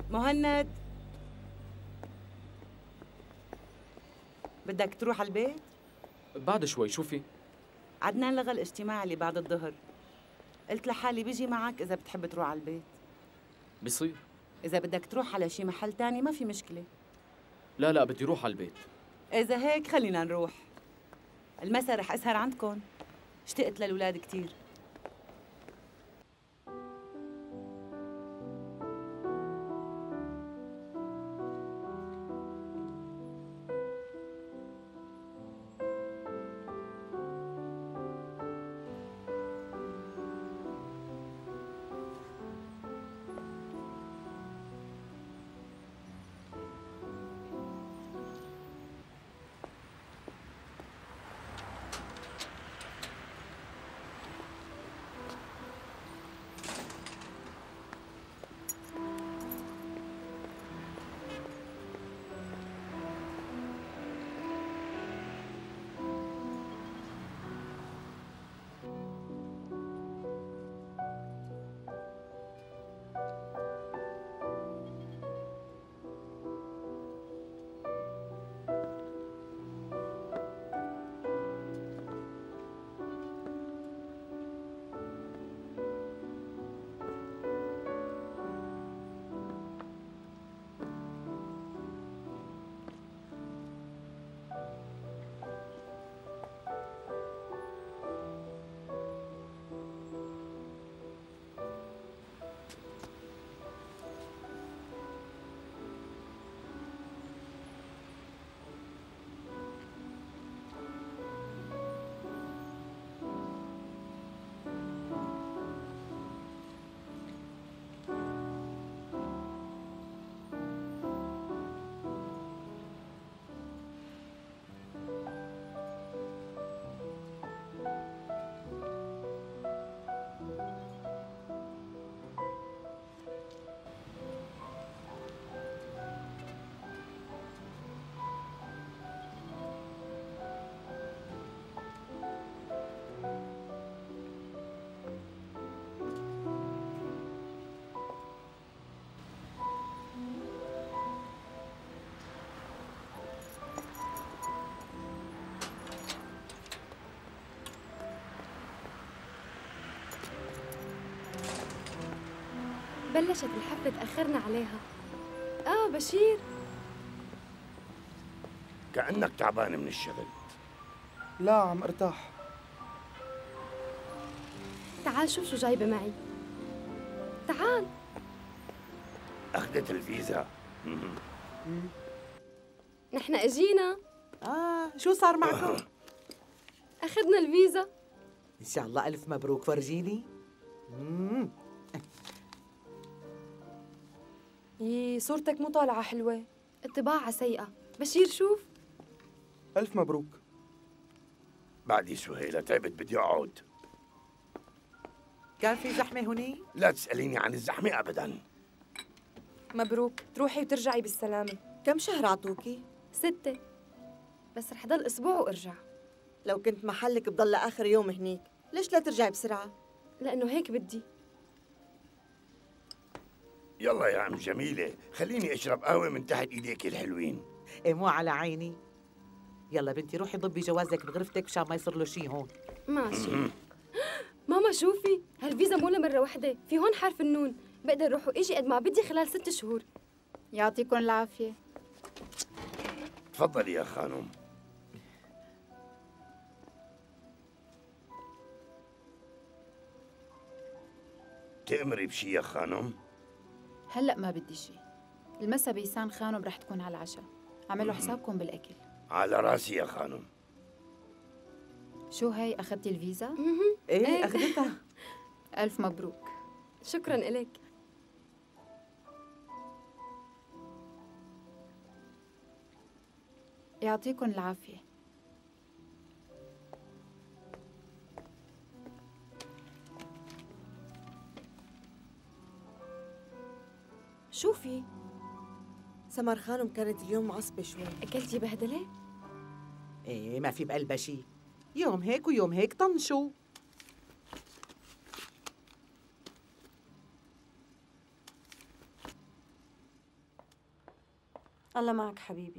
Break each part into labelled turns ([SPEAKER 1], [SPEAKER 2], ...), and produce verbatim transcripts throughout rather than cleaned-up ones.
[SPEAKER 1] مهند، بدك تروح على البيت؟
[SPEAKER 2] بعد شوي. شو في؟
[SPEAKER 1] عدنان لغى الاجتماع اللي بعد الظهر. قلت لحالي بيجي معك إذا بتحب تروح على البيت.
[SPEAKER 2] بيصير.
[SPEAKER 1] إذا بدك تروح على شي محل تاني ما في مشكلة.
[SPEAKER 2] لا لا، بدي روح على البيت.
[SPEAKER 1] إذا هيك خلينا نروح. المسا رح أسهر عندكن. اشتقت للولاد كتير.
[SPEAKER 3] بلشت الحفلة تأخرنا عليها. آه بشير،
[SPEAKER 4] كأنك تعبان من الشغل.
[SPEAKER 5] لا عم ارتاح.
[SPEAKER 3] تعال شوف شو جايبة معي. تعال.
[SPEAKER 4] أخذت الفيزا.
[SPEAKER 3] نحن اجينا.
[SPEAKER 6] آه شو صار معكم؟
[SPEAKER 3] أخذنا الفيزا.
[SPEAKER 6] إن شاء الله ألف مبروك. فرجيني. مم.
[SPEAKER 7] يي صورتك مو طالعة حلوة.
[SPEAKER 3] الطباعة سيئة. بشير شوف.
[SPEAKER 5] ألف مبروك.
[SPEAKER 4] بعدي سهيلة، تعبت بدي أقعد.
[SPEAKER 6] كان في زحمة هوني؟
[SPEAKER 4] لا تسأليني عن الزحمة أبداً.
[SPEAKER 7] مبروك، تروحي وترجعي بالسلامة.
[SPEAKER 8] كم شهر عطوكي؟
[SPEAKER 3] ستة، بس رح ضل أسبوع وأرجع.
[SPEAKER 8] لو كنت محلك بضل لآخر يوم هنيك، ليش لا ترجعي بسرعة؟
[SPEAKER 3] لأنه هيك بدي.
[SPEAKER 4] يلا يا عم جميلة، خليني أشرب قهوة من تحت إيديك الحلوين.
[SPEAKER 6] إيه مو على عيني. يلا بنتي روحي ضبي جوازك بغرفتك مشان ما يصير له شيء هون.
[SPEAKER 3] ماشي. ماما شوفي، هالفيزا مو لمرة وحدة، في هون حرف النون، بقدر روح وإجي قد ما بدي خلال ست شهور.
[SPEAKER 9] يعطيكم العافية.
[SPEAKER 4] تفضلي يا خانم. تأمري بشي يا خانم؟
[SPEAKER 9] هلأ ما بدي شي. المسا بيسان خانم رح تكون على العشاء، عملوا حسابكم بالأكل.
[SPEAKER 4] على راسي يا خانم.
[SPEAKER 9] شو هي، أخذتي الفيزا؟
[SPEAKER 6] إيه أخذتها.
[SPEAKER 9] ألف مبروك.
[SPEAKER 3] شكراً إلك.
[SPEAKER 9] يعطيكم العافية.
[SPEAKER 3] شوفي،
[SPEAKER 8] سمر خانم كانت اليوم معصبة شوي.
[SPEAKER 3] أكلتي بهدلة؟
[SPEAKER 6] إيه ما في بقلبها شيء. يوم هيك ويوم هيك طنشوا.
[SPEAKER 10] الله معك حبيبي.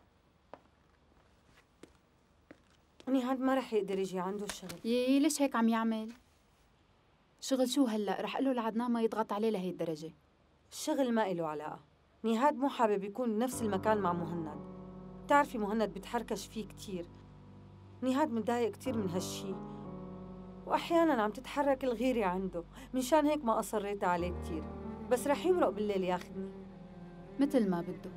[SPEAKER 10] نهاد ما رح يقدر يجي عنده الشغل.
[SPEAKER 9] يي ليش هيك عم يعمل؟ شغل شو هلا؟ رح اقول له لعدنان ما يضغط عليه لهي الدرجة.
[SPEAKER 10] الشغل ما إله علاقة. نهاد مو حابب يكون بنفس المكان مع مهند. بتعرفي مهند بتحركش فيه كتير. نهاد متضايق كتير من هالشي، وأحياناً عم تتحرك الغيرة عنده، منشان هيك ما أصريت عليه كتير، بس رح يمرق بالليل ياخدني
[SPEAKER 9] مثل ما بده.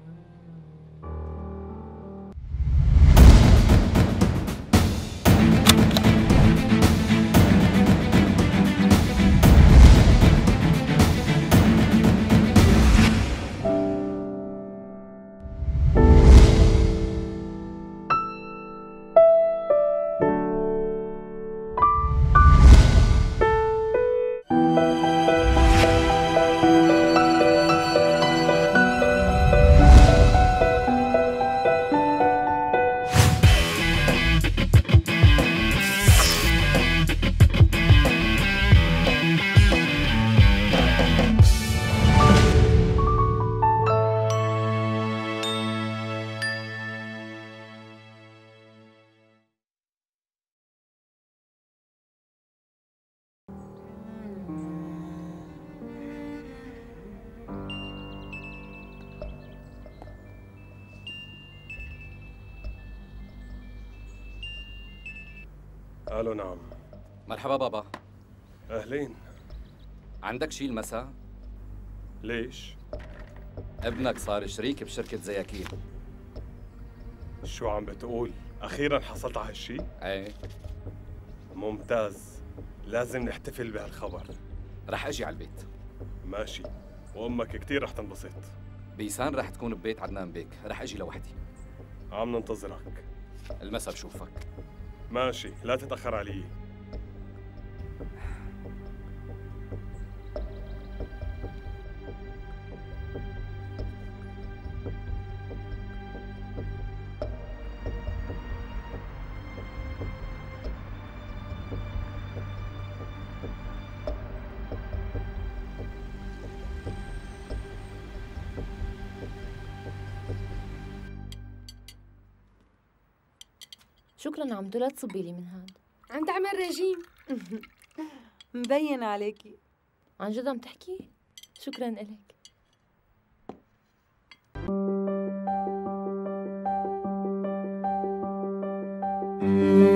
[SPEAKER 11] الو نعم.
[SPEAKER 12] مرحبا بابا.
[SPEAKER 11] اهلين.
[SPEAKER 12] عندك شي المساء؟
[SPEAKER 11] ليش؟
[SPEAKER 12] ابنك صار شريك بشركة زياكين.
[SPEAKER 11] شو عم بتقول؟ أخيراً حصلت على هالشي؟
[SPEAKER 12] ايه.
[SPEAKER 11] ممتاز، لازم نحتفل بهالخبر.
[SPEAKER 12] رح أجي على البيت.
[SPEAKER 11] ماشي، وأمك كتير رح تنبسط.
[SPEAKER 12] بيسان رح تكون ببيت عدنان بيك، رح أجي لوحدي.
[SPEAKER 11] عم ننتظرك.
[SPEAKER 12] المسا بشوفك.
[SPEAKER 11] ماشي، لا تتأخر علي.
[SPEAKER 13] شكراً عمدو، لا تصبي لي من هاد.
[SPEAKER 3] عم تعمل رجيم.
[SPEAKER 10] مبين عليكي.
[SPEAKER 13] عن جد عم تحكي؟ شكراً إلك.
[SPEAKER 10] Mm-hmm.